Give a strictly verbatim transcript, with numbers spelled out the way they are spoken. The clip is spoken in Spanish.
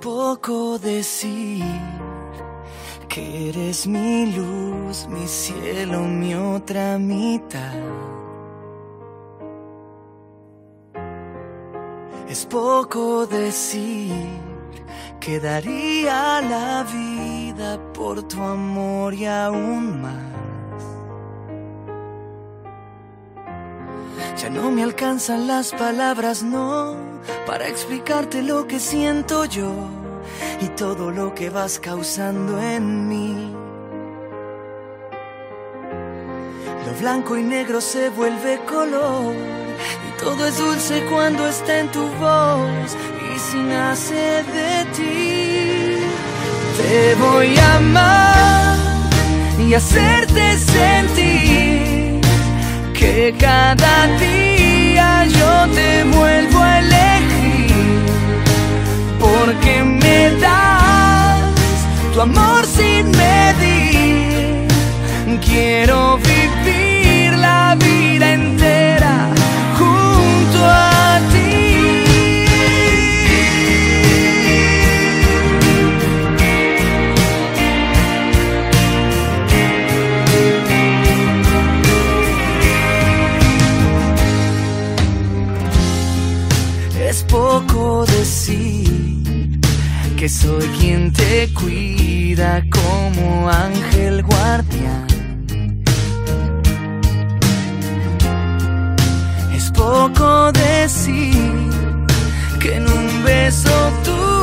poco decir que eres mi luz, mi cielo, mi otra mitad. Es poco decir que daría la vida por tu amor y aún más. Ya no me alcanzan las palabras, no, para explicarte lo que siento yo y todo lo que vas causando en mí. Lo blanco y negro se vuelve color y todo es dulce cuando está en tu voz y si nace de ti. Te voy a amar y hacerte sentir que cada día yo te vuelvo a elegir, porque me das tu amor sin medir. Quiero vivir la vida entera junto a ti. Es poco decir que soy quien te cuida como ángel guardián. Es poco decir que en un beso tú